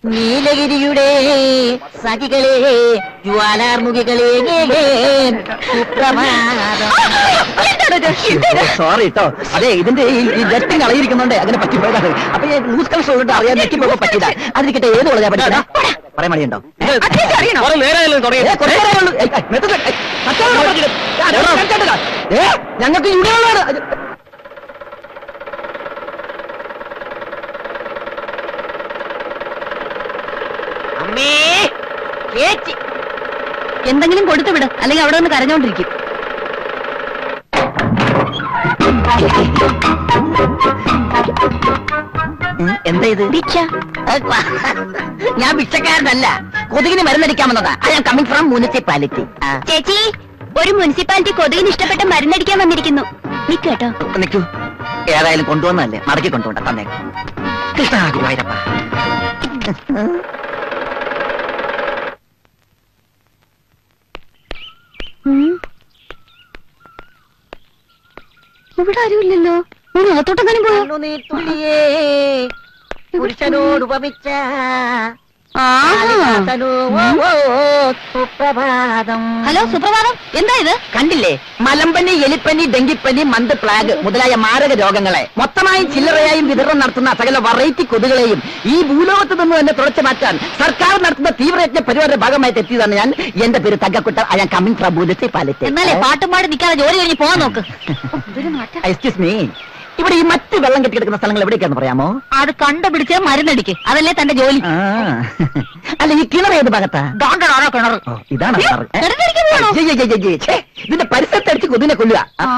നീലഗിരിയുടെ സഖികളെ ജ്വാലാർമുഖികളെ sorry കേട്ടോ. അതെ, ഇതിന്റെ ഈ ജെറ്റും കളയിരിക്കുന്നുണ്ട്, അങ്ങനെ പറ്റിപ്പോയതാണ്. അപ്പൊ ലൂസ് കളക്ഷൻ കൊണ്ട് അറിയാൻ നെറ്റിപ്പോ പറ്റില്ല. അതിരിക്കട്ടെ, ഏത് കോളേജാ പഠിക്കണ പറയാൻ മടിയുണ്ടോ? ഞങ്ങൾക്ക് യൂണിയനാണ്. എന്തെങ്കിലും കൊടുത്തു വിട്, അല്ലെങ്കിൽ അവിടെ നിന്ന് കരഞ്ഞോണ്ടിരിക്കും. എന്താ ഇത്? ഭിക്ഷ. ഞാൻ ഭിക്ഷക്കാരനല്ല, കൊതുകിന് മരുന്നടിക്കാൻ വന്നതാ. I am coming from municipality. ചേച്ചി, ഒരു മുനിസിപ്പാലിറ്റി കൊതുകിന് ഇഷ്ടപ്പെട്ട മരുന്നടിക്കാൻ വന്നിരിക്കുന്നു. നിക്കട്ടോ. നിൽക്കൂ, ഏതായാലും കൊണ്ടുവന്നല്ലേ, മടക്കി കൊണ്ടുപോണ്ട. തന്നെ കൃഷ്ണ ഗുരുവായൂരപ്പ. ഇവിടെ ആരുമില്ലല്ലോ. അകത്തോട്ടെങ്ങാനും പോയോ? പുരുഷനോട് ഉപമിച്ച സുപ്രഭാതം. ഹലോ, സുപ്രഭാതം. എന്താ ഇത്? കണ്ടില്ലേ, മലമ്പനി, എലിപ്പനി, ഡെങ്കിപ്പനി, മന്ത്, പ്ലാഗ് മുതലായ മാരക രോഗങ്ങളെ മൊത്തമായും ചില്ലറയായും വിതരണം നടത്തുന്ന സകല വെറൈറ്റി കൊതുകളെയും ഈ ഭൂലോകത്ത് നിന്ന് തന്നെ തുടച്ചു മാറ്റാൻ സർക്കാർ നടത്തുന്ന തീവ്രയജ്ഞ പരിപാടിയുടെ ഭാഗമായിട്ട് എത്തിയതാണ് ഞാൻ. എന്റെ പേര് Thankakkutta. I am coming from municipality. എന്നാലേ പാട്ടും പാടി നിൽക്കാതെ ജോലി കഴിഞ്ഞ് പോകാൻ നോക്ക്. എക്സ്ക്യൂസ് മീ, ഇവിടെ ഈ മറ്റ് വെള്ളം കെട്ടിക്കിടക്കുന്ന സ്ഥലങ്ങൾ എവിടേക്കാന്ന് പറയാമോ? അത് കണ്ടുപിടിച്ച് മരുന്നടിക്ക്. അതല്ലേ തന്റെ ജോലി. അല്ല, ഈ കിണർ ഏത് ഭാഗത്താ? കിണർ ഇതാണ്. ഇതിന്റെ പരിസരത്തടിച്ച് കൊതിനെ കൊല്ലുക.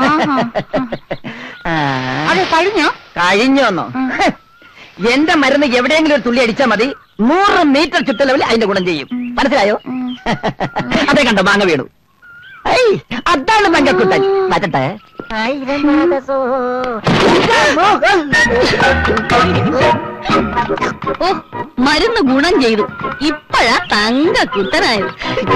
കഴിഞ്ഞോന്നോ? എന്റെ മരുന്ന് എവിടെയെങ്കിലും ഒരു തുള്ളി അടിച്ചാൽ മതി, 100 മീറ്റർ ചുറ്റളവിൽ അതിന്റെ ഗുണം ചെയ്യും. മനസ്സിലായോ? അതേ കണ്ടോ, മാങ്ങ വീണു. അതാണ് തങ്കക്കുട്ടൻ. മാറ്റട്ടെ. ഓ, മരുന്ന് ഗുണം ചെയ്തു. ഇപ്പഴാ തങ്കക്കുട്ടനായത്.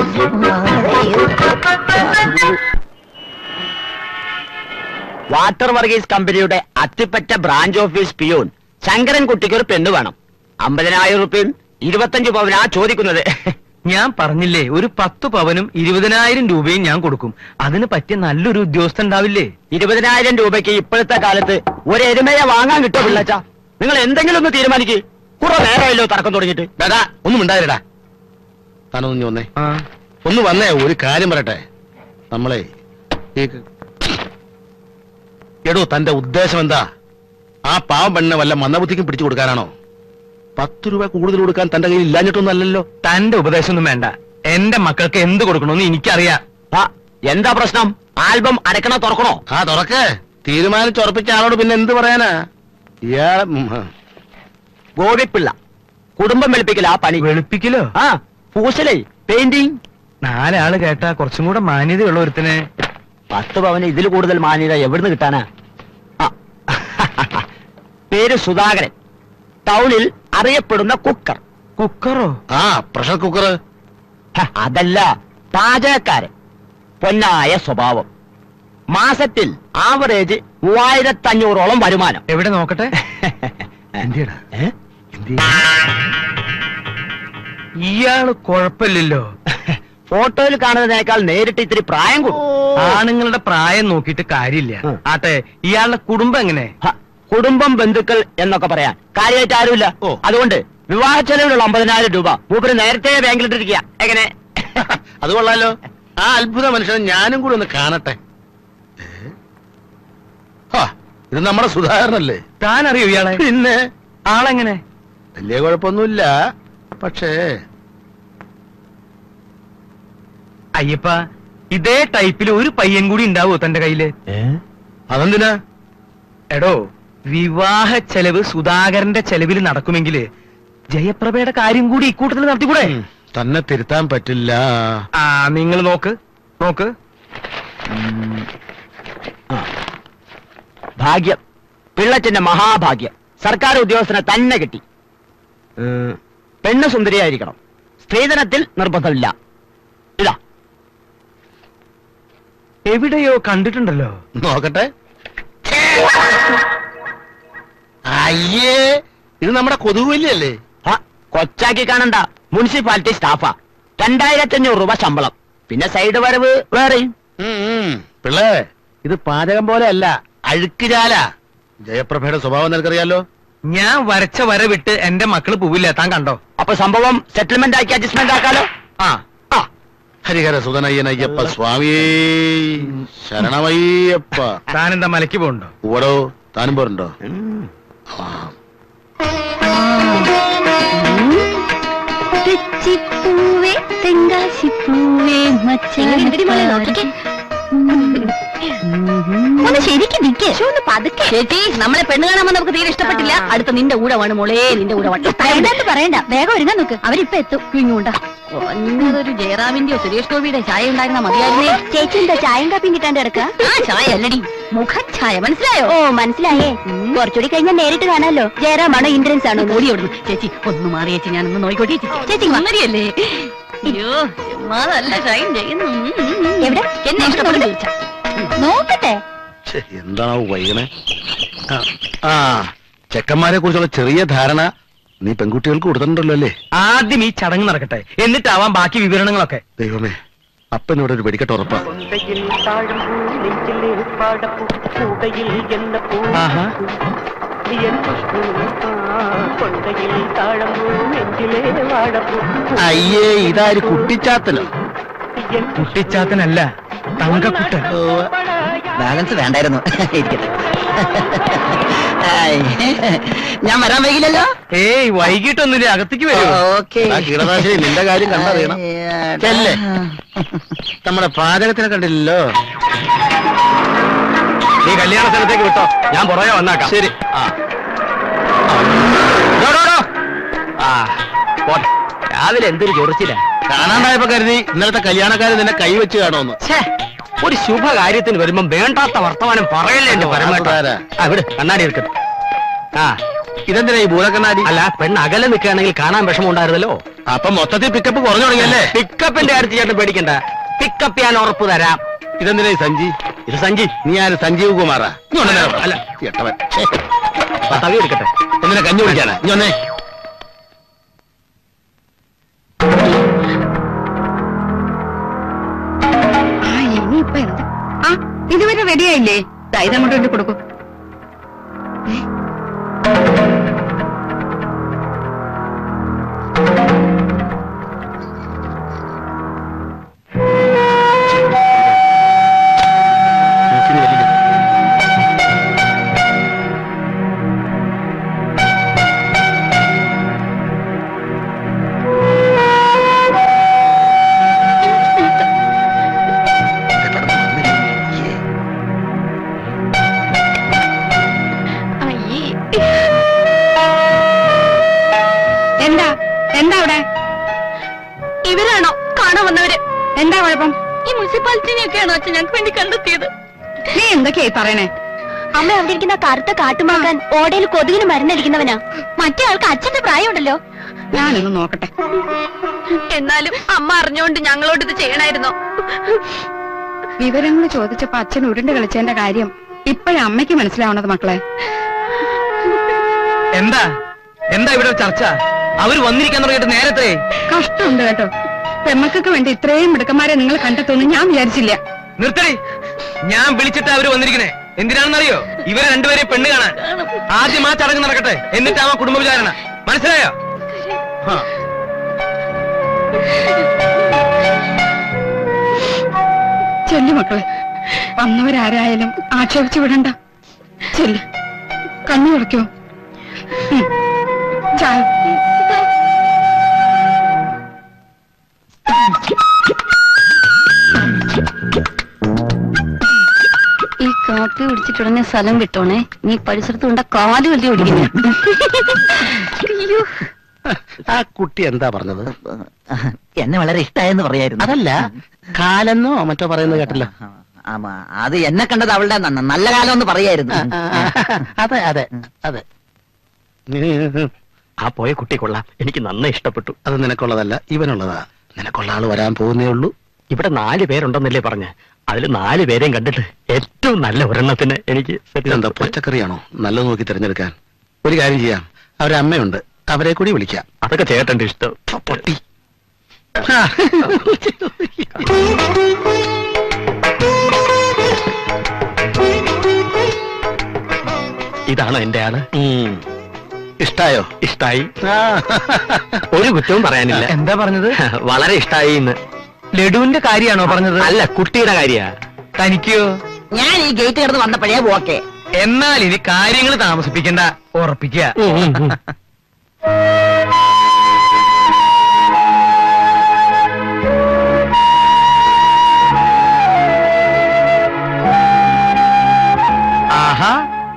വാട്ടർ വർഗീസ് കമ്പനിയുടെ അത്തിപ്പറ്റ ബ്രാഞ്ച് ഓഫീസ് പിയൂൺ ശങ്കരൻകുട്ടിക്ക് ഒരു പെണ്ണ് വേണം. 50,000 രൂപയും 25 പവനാ ചോദിക്കുന്നത്. ഞാൻ പറഞ്ഞില്ലേ, ഒരു 10 പവനും 20,000 രൂപയും ഞാൻ കൊടുക്കും. അതിന് പറ്റിയ നല്ലൊരു ഉദ്യോഗസ്ഥൻ ഉണ്ടാവില്ലേ? 20,000 രൂപയ്ക്ക് ഇപ്പോഴത്തെ കാലത്ത് ഒരു എരുമയെ വാങ്ങാൻ കിട്ടുമോ പിള്ളച്ച? നിങ്ങൾ എന്തെങ്കിലും ഒന്ന് തീരുമാനിക്ക്. കുറെ നേരമല്ലോ തർക്കം തുടങ്ങിയിട്ട്. ഡാ, ഒന്നും ഉണ്ടായിരടാ. താനൊന്നു വന്നേ, ഒന്ന് വന്നേ. ഒരു കാര്യം പറയട്ടെ. നമ്മളെ എടോ, തന്റെ ഉദ്ദേശം എന്താ? ആ പാവം പെണ്ണിനെ വല്ല മന്ദബുദ്ധിക്കും പിടിച്ചു കൊടുക്കാനാണോ? 10 രൂപ കൂടുതൽ കൊടുക്കാൻ തന്റെ കയ്യിൽ ഇല്ലാഞ്ഞിട്ടൊന്നും അല്ലല്ലോ. തന്റെ ഉപദേശമൊന്നും വേണ്ട. എന്റെ മക്കൾക്ക് എന്ത് കൊടുക്കണമെന്ന് എനിക്കറിയാം. എന്താ പ്രശ്നം? ആൽബം അടക്കണോ തുറക്കണോ? തുറക്കേ. തീരുമാനിച്ചുറപ്പിച്ച ആളോട് പിന്നെ എന്ത് പറയാനാ? ഇയാളെ ഗോപിപ്പിള്ള കുടുംബം വെളുപ്പിക്കല. ആ പണി വെളുപ്പിക്കലോ? പൂശലേ, പെയിന്റിങ്. 4 ആള് കേട്ടാ കുറച്ചും കൂടെ മാന്യതയുള്ള ഒരുത്തിന് 10 പവന് ഇതിൽ കൂടുതൽ മാന്യത എവിടുന്ന് കിട്ടാനാ? പേര് സുധാകരൻ. ടൗണിൽ അറിയപ്പെടുന്ന കുക്കർ. കുക്കറോ? Pressure cooker. അതല്ല, പാചകക്കാരൻ. പൊന്നായ സ്വഭാവം. മാസത്തിൽ ആവറേജ് 3500ഓളം വരുമാനം. എവിടെ നോക്കട്ടെ. ഇയാള് കുഴപ്പമില്ലല്ലോ. ഫോട്ടോയിൽ കാണുന്നതിനേക്കാൾ നേരിട്ട് ഇത്തിരി പ്രായം കൂടും. ആണുങ്ങളുടെ പ്രായം നോക്കിയിട്ട് കാര്യമില്ല. ആട്ടെ, ഇയാളുടെ കുടുംബം എങ്ങനെ? കുടുംബം, ബന്ധുക്കൾ എന്നൊക്കെ പറയാൻ കാര്യമായിട്ട് ആരുമില്ല. അതുകൊണ്ട് വിവാഹ ചെലവിലുള്ള 50,000 രൂപ മൂപ്പര് നേരത്തെ ബാങ്കിലിട്ടിരിക്കുക. എങ്ങനെ? അത് കൊള്ളാലോ. ആ അത്ഭുത മനുഷ്യനെ ഞാനും കൂടി ഒന്ന് കാണട്ടെ. ഇത് നമ്മുടെ സുധാകരനല്ലേ? താൻ അറിയോ ഇയാളെ? പിന്നെ ആളെങ്ങനെ? വലിയ കുഴപ്പമൊന്നുമില്ല. പക്ഷേ അയ്യപ്പ, ഇതേ ടൈപ്പിൽ ഒരു പയ്യൻ കൂടി ഉണ്ടാവോ തന്റെ കയ്യില്? അതെന്തിനാ? എടോ, വിവാഹ ചെലവ് സുധാകരന്റെ ചെലവിൽ നടക്കുമെങ്കില് ജയപ്രഭയുടെ കാര്യം കൂടി ഇക്കൂട്ടത്തിൽ നടത്തിക്കൂടെ? തന്നെ തിരുത്താൻ പറ്റില്ല. നിങ്ങൾ നോക്ക്. ഭാഗ്യം, പിള്ളച്ചന്റെ മഹാഭാഗ്യം. സർക്കാർ ഉദ്യോഗസ്ഥനെ തന്നെ കിട്ടി. പെണ്ണ് സുന്ദരിയായിരിക്കണം. സ്ത്രീധനത്തിൽ നിർബന്ധമില്ല. ഇതാ. എവിടെയോ കണ്ടിട്ടുണ്ടല്ലോ. നോക്കട്ടെ. അയ്യേ, ഇത് നമ്മുടെ കൊതുകുവല്ലിയല്ലേ? കൊച്ചാക്കി കാണണ്ട, മുനിസിപ്പാലിറ്റി സ്റ്റാഫാ. 2500 രൂപ ശമ്പളം, പിന്നെ സൈഡ് വരവ് വേറെയും. പിള്ളേ, ഇത് പാചകം പോലെ അല്ല, അഴുക്കുചാല. ജയപ്രഭയുടെ സ്വഭാവം നിനക്കറിയാലോ. ഞാൻ വരച്ച വര വിട്ട് എന്റെ മക്കള് പോവില്ല, താൻ കണ്ടോ? അപ്പൊ സംഭവം സെറ്റിൽമെന്റ് ആക്കി അഡ്ജസ്റ്റ്മെന്റ് ആക്കാലോ. ആ ഹരിഹര സുതനയ്യനയ്യപ്പ സ്വാമിയേ ശരണമയ്യപ്പ. താനെന്താ മലയ്ക്ക് പോകണ്ടോ? ഓടോ, താനും പോരുണ്ടോ? തെച്ചിപ്പൂവേ തെങ്കാശിപ്പൂവേ ഒന്ന് ശരിക്കും നിൽക്കേ, ഒന്ന് പതുക്കെ. ചേച്ചി, നമ്മളെ പെണ്ണ് കാണാൻ നമുക്ക് തീരെ ഇഷ്ടപ്പെട്ടില്ല. അടുത്ത നിന്റെ ഊഴമാണ് മോളെ, നിന്റെ ഊഴമാണ്. പറയണ്ട, വേഗം ഒരുങ്ങാൻ നോക്ക്, അവരിപ്പ എത്തും. ഇങ്ങോട്ടാ ഒരു ജയറാമിന്റെയോ സുരേഷ് ഗോപിയുടെ ചായ ഉണ്ടായിരുന്ന മതിയായിരുന്നേ. ചേച്ചി എന്താ ചായയും കാപ്പിയും കിട്ടാണ്ട് കിടക്ക? ആ ചായ അല്ലടി, മുഖഛായ. മനസ്സിലായോ? ഓ മനസ്സിലായേ. കുറച്ചുകൂടി കഴിഞ്ഞാൽ നേരിട്ട് കാണാലോ. ജയറാമാണോ ഇന്ദ്രൻസ് ആണോ? ഓടി ഓടുന്നു. ചേച്ചി ഒന്ന് മാറി ചേച്ചി, ഞാനൊന്ന് നോയിക്കോട്ടെ. ചേച്ചി മങ്ങടിയല്ലേ? അയ്യോ ചുമ്മാതല്ല, ഷൈൻ ചെയ്യുന്നു. എവിടെ എന്നെ ഇഷ്ടപ്പെടുന്നു. നോക്കട്ടെ. എന്താണോ വൈകണേ? ആ ചെക്കന്മാരെ കുറിച്ചുള്ള ചെറിയ ധാരണ നീ പെൺകുട്ടികൾക്ക് കൊടുത്തിട്ടുണ്ടല്ലോ അല്ലേ? ആദ്യം ഈ ചടങ്ങ് നടക്കട്ടെ, എന്നിട്ടാവാം ബാക്കി വിവരണങ്ങളൊക്കെ. ദൈവമേ, അപ്പനോട് ഒരു വെടിക്കെട്ട് ഉറപ്പാ. ആഹാ, അയ്യേ, ഇതാര് കുട്ടിച്ചാത്തനോ? കുട്ടിച്ചാത്തനല്ല, തങ്കക്കുട്ടൻ. ബാലൻസ് വേണ്ടായിരുന്നു. ഇരിക്കട്ടെ. ഞാൻ വരാൻ വൈകില്ലല്ലോ. ഏയ് വൈകിട്ടൊന്നുമില്ല, അകത്തേക്ക് വരും. ഓക്കെ. കീടനാശിനി, നിന്റെ കാര്യം കണ്ടറിയണം. ചെല്ലേ, നമ്മുടെ പാചകത്തിനെ കണ്ടില്ലല്ലോ. നീ കല്യാണ സ്ഥലത്തേക്ക് വിട്ടോ, ഞാൻ പുറകെ വന്നാക്കാം. ശരി. രാവിലെ എന്തൊരു ചൊറിച്ചില്ല. കാണാണ്ടായപ്പോ കരുതി ഇന്നലത്തെ കല്യാണക്കാര് നിന്നെ കൈവച്ച് കാണുമെന്ന്. ഒരു ശുഭകാര്യത്തിന് വരുമ്പോ വേണ്ടാത്ത വർത്തമാനം പറയല്ലേ എന്റെ പരമാവധി. അവിടെ കണ്ണാടി എടുക്കട്ടെ. ആ ഇതെന്തിനാ ഈ ഭൂതക്കണ്ണാടി? അല്ല, പെണ്ണ് അകലെ നിൽക്കുകയാണെങ്കിൽ കാണാൻ വിഷമം ഉണ്ടായിരുന്നല്ലോ. അപ്പൊ മൊത്തത്തിൽ പിക്കപ്പ് കുറഞ്ഞു തുടങ്ങിയല്ലേ? പിക്കപ്പിന്റെ കാര്യത്തിൽ ചേട്ടൻ പേടിക്കണ്ട, പിക്കപ്പ് ഞാൻ ഉറപ്പ് തരാം. ഇതെന്തിനാ ഈ സഞ്ജി? ഇത് സഞ്ജി. നീ ആര്? സഞ്ജീവ് കുമാറാ? അല്ല, എട്ടവൻ. തവി എടുക്കട്ടെ. എന്തിനാ കഞ്ഞി കുടിക്കാനാ? നീ ഒന്നേ. ഇനിയിപ്പൊ എന്താ? ആ ഇതുവരെ റെഡിയായില്ലേ? ഇതങ്ങോട്ട് വേണ്ടി കൊടുക്കൂ. എന്താ അവിടെ? ഇവരാണോ കാണാൻ വന്നവര്? എന്താ കുഴപ്പം? ഈ മുനിസിപ്പാലിറ്റിനെയൊക്കെയാണോ അച്ഛൻ ഞങ്ങൾക്ക് വേണ്ടി കണ്ടെത്തിയത്? നീ എന്തൊക്കെയായി പറയണേ? അമ്മ അവിടെ ഇരിക്കുന്ന കറുത്ത കാട്ടുമാക്കാൻ ഓടയിൽ കൊതുകിന് മരുന്നടിക്കുന്നവനാ. മറ്റേ ആൾക്ക് അച്ഛന്റെ പ്രായമുണ്ടല്ലോ. ഞാനൊന്ന് നോക്കട്ടെ. എന്നാലും അമ്മ അറിഞ്ഞുകൊണ്ട് ഞങ്ങളോട് ഇത് ചെയ്യണായിരുന്നോ? വിവരങ്ങൾ ചോദിച്ചപ്പോ അച്ഛൻ ഉരുണ്ട് കളിച്ചതിന്റെ കാര്യം ഇപ്പോഴും അമ്മയ്ക്ക് മനസ്സിലാവണത് മക്കളെ. എന്താ എന്താ ഇവിടെ ചർച്ച? അവര് വന്നിരിക്കാൻ തുടങ്ങിയിട്ട് നേരത്തെ കഷ്ടമുണ്ട് കേട്ടോ. പെമ്മക്കൊക്കെ വേണ്ടി ഇത്രയും മിടുക്കന്മാരെ നിങ്ങൾ കണ്ടെത്തുമെന്ന് ഞാൻ വിചാരിച്ചില്ല. നിർത്തടി, ഞാൻ വിളിച്ചിട്ട് അവര് വന്നിരിക്കണേ എന്തിനാണെന്നറിയോ? ഇവരെ രണ്ടുപേരെ പെണ്ണ് കാണാൻ. ആദ്യം ആ ചടങ്ങ് നടക്കട്ടെ, എന്നിട്ടാവാ കുടുംബ വിചാരണ. മനസ്സിലായോ? ചെല്ലു മക്കളെ, വന്നവരാരായാലും ആക്ഷേപിച്ചു വിടണ്ട. ചെല്ലു, കണ്ണു തുറക്കോ. ചായ. ഈ കാപ്പി കുടിച്ചിട്ടുടനെ സ്ഥലം വിട്ടോണേ. നീ പരിസരത്ത് കൊണ്ട കാല് വലിയ ഒടിക്കുന്നു. ആ കുട്ടി എന്താ പറഞ്ഞത്? എന്നെ വളരെ ഇഷ്ടായെന്ന് പറയായിരുന്നു. അതല്ല, കാലെന്നോ മറ്റോ പറയുന്നത് കേട്ടല്ലോ. അത് എന്നെ കണ്ടത് അവളുടെ നല്ല കാലം എന്ന് പറയായിരുന്നു. അതെ അതെ അതെ. ആ പോയ കുട്ടി കൊള്ളാം, എനിക്ക് നന്നായി ഇഷ്ടപ്പെട്ടു. അത് നിനക്കുള്ളതല്ല, ഇവനുള്ളതാ. നിനക്കുള്ള ആള് വരാൻ പോകുന്നേ ഉള്ളൂ. ഇവിടെ 4 പേരുണ്ടെന്നല്ലേ പറഞ്ഞ്? അതിൽ 4 പേരെയും കണ്ടിട്ട് ഏറ്റവും നല്ല ഒരെണ്ണത്തിന് എനിക്ക് എന്താ പച്ചക്കറിയാണോ? നല്ലത് നോക്കി തിരഞ്ഞെടുക്കാൻ. ഒരു കാര്യം ചെയ്യാം, അവരമ്മയുണ്ട്, അവരെ കൂടി വിളിക്കാം. അതൊക്കെ ചേട്ടന്റെ ഇഷ്ടം. പൊട്ടി. ഇതാണോ എന്റെ ആള്? ഇഷ്ടായോ? ഇഷ്ടായി. ഒരു കുറ്റവും പറയാനില്ല. എന്താ പറഞ്ഞത്? വളരെ ഇഷ്ടായി എന്ന്. ലഡുവിന്റെ കാര്യാണോ പറഞ്ഞത്? അല്ല, കുട്ടിയുടെ കാര്യ. തനിക്കോ? ഞാൻ ഈ ഗേറ്റ് കിടന്ന് വന്നപ്പോഴേ ഓക്കെ. എന്നാൽ ഇനി കാര്യങ്ങൾ താമസിപ്പിക്കണ്ട, ഉറപ്പിക്കുക. ആഹാ,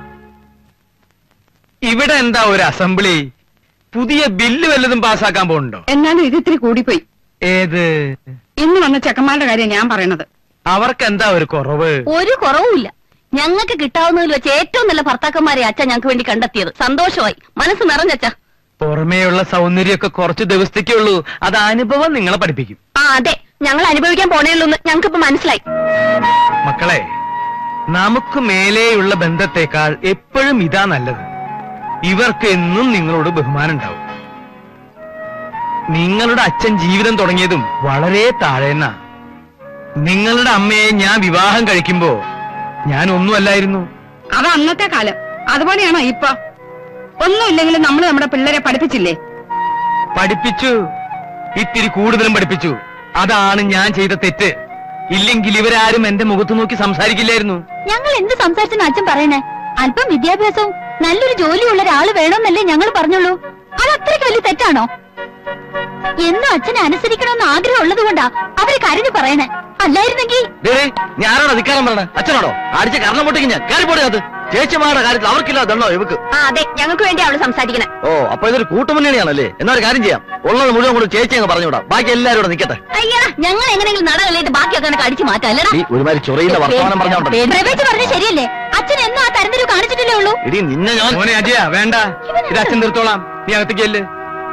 ഇവിടെ എന്താ ഒരു അസംബ്ലി? പുതിയ ബില്ല് വല്ലതും പാസ്സാക്കാൻ പോകുന്നുണ്ടോ? എന്നാലും ഇത് ഇത്തിരി കൂടിപ്പോയി. ഏത്? ഇന്ന് വന്ന ചെക്കന്മാരുടെ കാര്യം ഞാൻ പറയണത്. അവർക്ക് എന്താ ഒരു കുറവ്? ഒരു കുറവുമില്ല. ഞങ്ങൾക്ക് കിട്ടാവുന്നതിൽ വെച്ച് ഏറ്റവും നല്ല ഭർത്താക്കന്മാരെ അച്ഛൻ ഞങ്ങൾക്ക് വേണ്ടി കണ്ടെത്തിയത്. സന്തോഷമായി, മനസ്സ് നിറഞ്ഞച്ച. പുറമേയുള്ള സൗന്ദര്യമൊക്കെ കുറച്ച് ദിവസത്തേക്കേ ഉള്ളൂ. അത് അനുഭവം നിങ്ങളെ പഠിപ്പിക്കും. ആ അതെ, ഞങ്ങൾ അനുഭവിക്കാൻ പോണേയുള്ളൂ എന്ന് ഞങ്ങൾക്കിപ്പോ മനസ്സിലായി. മക്കളെ, നമുക്ക് മേലെയുള്ള ബന്ധത്തെക്കാൾ എപ്പോഴും ഇതാ നല്ലത്. ഇവർക്ക് എന്നും നിങ്ങളോട് ബഹുമാനം ഉണ്ടാവും. നിങ്ങളുടെ അച്ഛൻ ജീവിതം തുടങ്ങിയതും വളരെ താഴേന്ന. നിങ്ങളുടെ അമ്മയെ ഞാൻ വിവാഹം കഴിക്കുമ്പോ ഞാൻ ഒന്നുമല്ലായിരുന്നു. അത് അന്നത്തെ കാലം. അതുപോലെയാണോ ഇപ്പൊ? ഒന്നുമില്ലെങ്കിലും നമ്മൾ നമ്മുടെ പിള്ളേരെ പഠിപ്പിച്ചില്ലേ? പഠിപ്പിച്ചു, ഇത്തിരി കൂടുതലും പഠിപ്പിച്ചു. അതാണ് ഞാൻ ചെയ്ത തെറ്റ്. ഇല്ലെങ്കിൽ ഇവരാരും എന്റെ മുഖത്ത് നോക്കി സംസാരിക്കില്ലായിരുന്നു. ഞങ്ങൾ എന്ത് സംസാരിച്ചെന്ന് അച്ഛൻ പറയണേ? അല്പം വിദ്യാഭ്യാസവും നല്ലൊരു ജോലിയുള്ള ഒരാള് വേണമെന്നല്ലേ ഞങ്ങൾ പറഞ്ഞുള്ളൂ. അത് അത്രയ്ക്ക് വലിയ തെറ്റാണോ? എന്നും അച്ഛനെ അനുസരിക്കണമെന്ന് ആഗ്രഹം ഉള്ളത് കൊണ്ടാ അവര് കരഞ്ഞു പറയണേ. അല്ലായിരുന്നെങ്കിൽ ഞാനാണോ ധിക്കാരം പറഞ്ഞത്? അച്ഛനാണോ? അടിച്ച കരണം പൊട്ടിക്ക് ഞാൻ കയറിപ്പോടെ. അത് ചേച്ചിമാരുടെ കാര്യത്തിൽ അവർക്കില്ലാതല്ലോ ഇവക്ക്. ആ അതെ, ഞങ്ങൾക്ക് വേണ്ടി അവള് സംസാരിക്കണേ. ഓ, അപ്പൊ ഇതൊരു കൂട്ടുമുന്നണിയാണല്ലേ? എന്നാ ഒരു കാര്യം ചെയ്യാം, ഉള്ളത് മുഴുവൻ കൊണ്ട് ചേച്ചി അങ്ങ് പറഞ്ഞുവിടാം. ബാക്കി എല്ലാവരും ഇവിടെ നിൽക്കട്ടെ. അയ്യാ, ഞങ്ങൾ എങ്ങനെയെങ്കിലും നടകളിലേക്ക് ബാക്കിയൊക്കെ അടിച്ചു മാറ്റാം. അല്ലടാ, നീ ഒരുമാതിരി ചൊറിയുന്ന വർത്തമാനം പറഞ്ഞോണ്ടോ? പ്രവേശ് പറഞ്ഞ ശരിയല്ലേ? അച്ഛൻ എന്നും ആ തരംതിരിവ് കാണിച്ചിട്ടില്ലേ ഉള്ളൂ. ഇടി നിന്നെ ഞാൻ. മോനെ അജയ, വേണ്ട, ഇത് അച്ഛൻ തീർത്തോളാം. നീ അകത്തേക്കല്ലേ.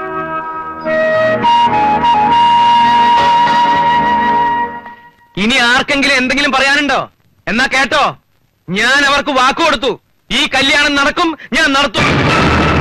ഇനി ആർക്കെങ്കിലും എന്തെങ്കിലും പറയാനുണ്ടോ? എന്നാ കേട്ടോ, ഞാൻ അവർക്ക് വാക്കു കൊടുത്തു. ഈ കല്യാണം നടക്കും, ഞാൻ നടത്തും.